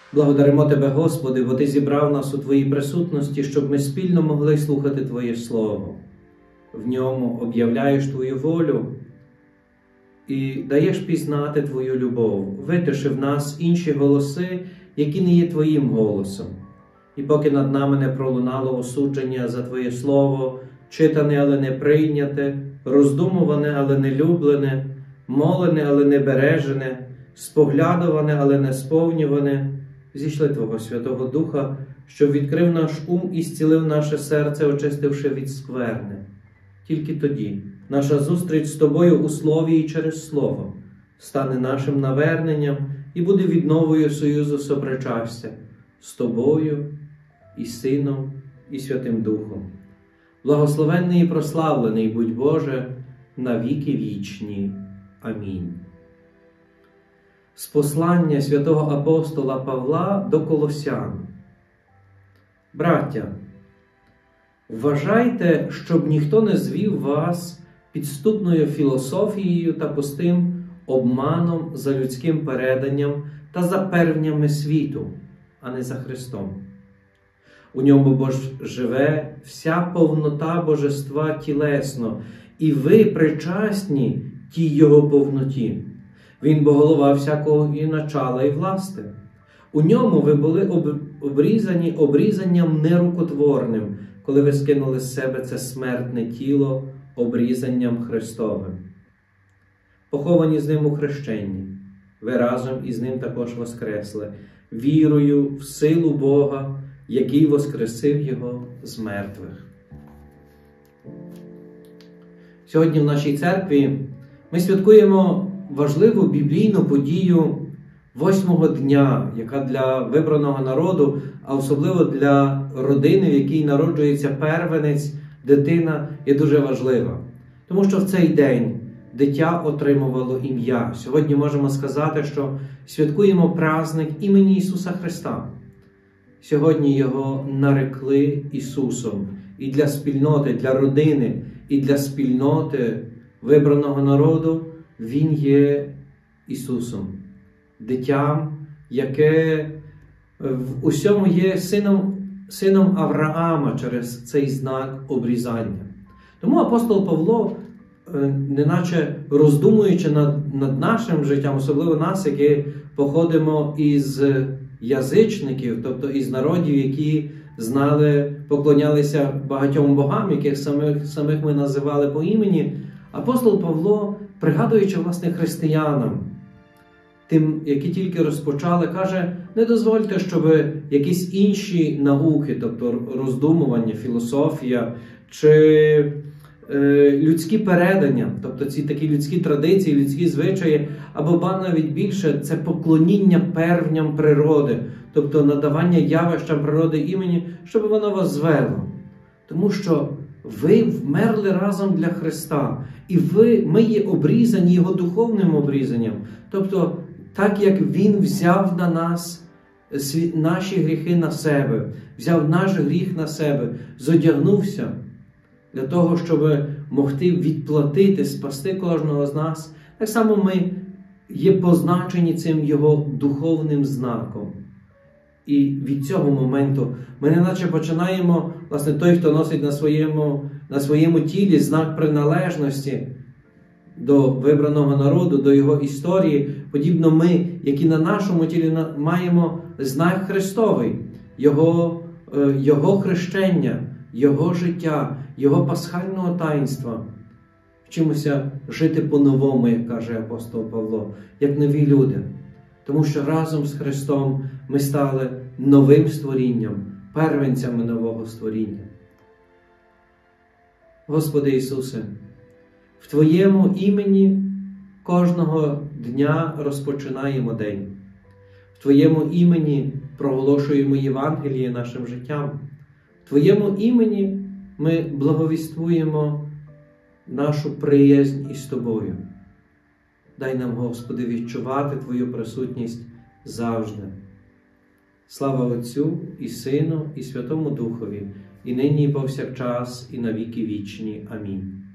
Благодаримо Тебе, Господи, бо Ти зібрав нас у Твоїй присутності, щоб ми спільно могли слухати Твоє Слово. В ньому об'являєш Твою волю і даєш пізнати Твою любов, витиши в нас інші голоси, які не є Твоїм голосом. І поки над нами не пролунало осудження за Твоє Слово, читане, але не прийняте, роздумуване, але не люблене, молене, але не бережене, споглядуване, але не сповнюване, зійшли Твого Святого Духа, щоб відкрив наш ум і зцілив наше серце, очистивши від скверни. Тільки тоді наша зустріч з Тобою у Слові і через Слово стане нашим наверненням і буде відновою союзу сопричастя з Тобою і Сином і Святим Духом. Благословенний і прославлений будь Боже на віки вічні. Амінь. З послання святого апостола Павла до Колосян. Браття, вважайте, щоб ніхто не звів вас підступною філософією та пустим обманом за людським переданням та за певнями світу, а не за Христом. У ньому бо ж живе вся повнота божества тілесно, і ви причасні тій його повноті. Він бо голова всякого і начала, і власти. У ньому ви були обрізані обрізанням нерукотворним, коли ви скинули з себе це смертне тіло обрізанням Христовим. Поховані з ним у хрещенні, ви разом із ним також воскресли, вірою в силу Бога, який воскресив його з мертвих. Сьогодні в нашій церкві ми святкуємо важливу біблійну подію 8-го дня, яка для вибраного народу, а особливо для родини, в якій народжується первенець, дитина, є дуже важлива. Тому що в цей день дитя отримувало ім'я. Сьогодні можемо сказати, що святкуємо праздник імені Ісуса Христа. Сьогодні його нарекли Ісусом. І для спільноти, для родини, і для спільноти вибраного народу Він є Ісусом. Дитям, яке в усьому є сином Авраама через цей знак обрізання. Тому апостол Павло, неначе роздумуючи над нашим життям, особливо нас, які походимо із язичників, тобто із народів, які знали, поклонялися багатьом богам, яких самих ми називали по імені, апостол Павло, пригадуючи, власне, християнам, тим, які тільки розпочали, каже, не дозвольте, щоб якісь інші науки, тобто роздумування, філософія, чи людські передання, тобто ці такі людські традиції, людські звичаї, або ба навіть більше, це поклоніння певням природи, тобто надавання явищам природи імені, щоб воно вас звело. Тому що ви вмерли разом для Христа, і ми є обрізані Його духовним обрізанням. Тобто, так як Він взяв на нас наші гріхи на себе, взяв наш гріх на себе, зодягнувся для того, щоб могти відплатити, спасти кожного з нас, так само ми є позначені цим Його духовним знаком. І від цього моменту ми неначе починаємо, власне, той, хто носить на своєму тілі знак приналежності до вибраного народу, до його історії, подібно ми, які на нашому тілі маємо знак Христовий, Його хрещення, Його життя, Його пасхального таїнства. Вчимося жити по-новому, як каже апостол Павло, як нові люди. Тому що разом з Христом ми стали новим створінням, первенцями нового створіння. Господи Ісусе, в Твоєму імені кожного дня розпочинаємо день. В Твоєму імені проголошуємо Євангеліє нашим життям. В Твоєму імені ми благовіствуємо нашу приязнь із Тобою. Дай нам, Господи, відчувати Твою присутність завжди. Слава Отцю і Сину, і Святому Духові, і нині, і повсякчас, і на віки вічні. Амінь.